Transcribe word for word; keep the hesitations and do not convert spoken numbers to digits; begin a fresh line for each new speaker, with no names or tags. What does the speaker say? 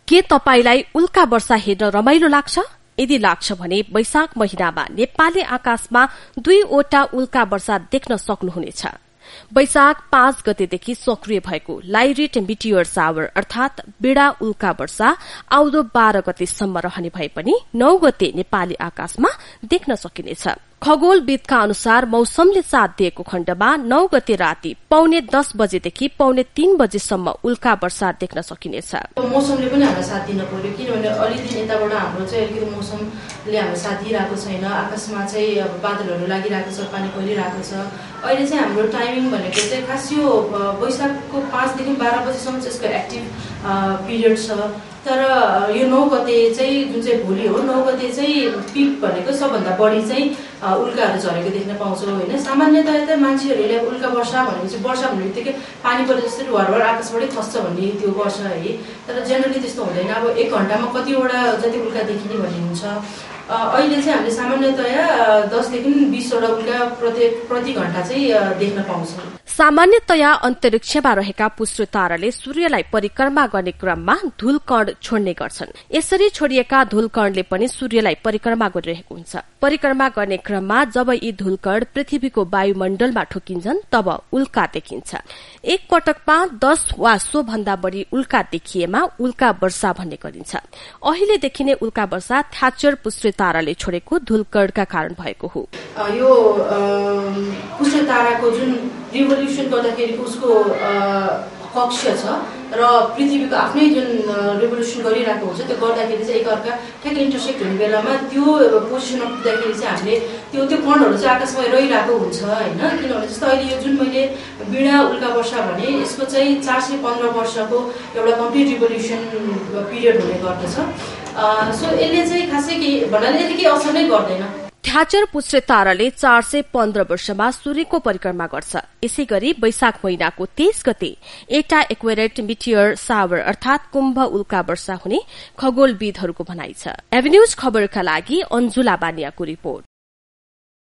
के तपाईलाई उल्का वर्षा हेर्न रमाइलो लाग्छ? यदि लाग्छ भने वैशाख महिनामा नेपाली आकाशमा दुईवटा उल्का वर्षा देख्न सक्नुहुनेछ। वैशाख पाँच गतेदेखि सक्रिय भएको लाइरिट मिटियोर सावर अर्थात बिड़ा उल्का वर्षा आउँदो बाह्र गतेसम्म रहने भए पनि नौ गते नेपाली आकाशमा देख्न सकिनेछ। खगोलविदका अनुसार मौसमले साथ दिएको खण्डमा नौ गते राति पौने दस बजेदेखि पौने तीन बजेसम्म उल्का वर्षा देख्न सकिनेछ।
मौसमले पनि हामीलाई साथ दिन पर्यो, किनभने अलि दिन यताबाट हाम्रो चाहिँ अलिकति मौसमले हामीलाई साथ दिइरहेको छैन। आकाशमा चाहिँ अब बादलहरू लागिरहेको छ, पानी परिरहेको छ। अहिले चाहिँ हाम्रो टाइमिङ भनेको चाहिँ खास यो वैशाखको पाँचदेखि बाह्र बजेसम्म चाहिँ यसको एक्टिभ पिरियड छ। तर यो नौ गते चाहिँ जुन चाहिँ भोलि हो, नौ गते चाहिँ पिक भनेको सबभन्दा बढी चाहिँ उल्काहरू झरेको देख्न पाउँछौँ होइन। सामान्यतया त मान्छेहरूले उल्का वर्षा भनेपछि वर्षा भन्ने बित्तिकै पानी परे जस्तै वारवार आकाशबाटै खस्छ भन्ने त्यो गर्छ है। तर जेनरली त्यस्तो हुँदैन। अब एक घण्टामा कतिवटा जति उल्का देखिने भन्ने हुन्छ। अहिले चाहिँ हामीले सामान्यतया दसदेखि बीसवटा उल्का प्रत्येक प्रति घण्टा चाहिँ देख्न पाउँछौँ।
सामान्यतया अन्तरिक्षमा रहेका पुष्ट ताराले सूर्यलाई परिक्रमा गर्ने क्रममा धूलकण छोड्ने गर्छन्। यसरी छोडिएका धूलकणले पनि सूर्यलाई परिक्रमा गरिरहेको हुन्छ। परिक्रमा गर्ने क्रममा जब यी धूलकण पृथ्वीको वायुमण्डलमा ठोकिन्छन् तब उल्का देखिन्छ। एक पटकमा दस वा सो भन्दा बढ़ी उल्का देखिएमा उल्का वर्षा भन्ने गरिन्छ। अहिले देखिने उल्का वर्षा थ्याचर पुष्ट ताराले छोडेको धूलकणका कारण भएको हो।
यो पुष्ट ताराको जुन रिभोल्युसन गर्दाखेरि उसको कक्ष छ र पृथ्वीको आफ्नै जुन रिभोल्युसन गरिरहेको हुन्छ, त्यो गर्दाखेरि चाहिँ एकअर्का ठ्याक्कै इन्टरसेक्ट हुने बेलामा त्यो पोजिसनमा पुग्दाखेरि चाहिँ हामीले त्यो त्यो कणहरू चाहिँ आकाशमा रहिरहेको हुन्छ होइन। किनभने जस्तो अहिले यो जुन मैले बिड़ा उल्का वर्षा भने यसको चाहिँ चार सय पन्ध्र वर्षको एउटा कम्प्लिट रिभोल्युसन पिरियड हुने गर्दछ। सो यसले चाहिँ खासै के भन्नाले यसले केही असर नै गर्दैन।
थ्याचर पुष्ट ताराले चार सय पन्ध्र वर्षमा सूर्यको परिक्रमा गर्छ। यसै गरी वैशाख महिनाको तेइस गते एउटा एक्वेरेट मिटियर सावर अर्थात कुम्भ उल्का वर्षा हुने खगोलविदहरूको भनाइ छ। एभेन्यूज खबरका लागि अन्जुला बानियाको रिपोर्ट।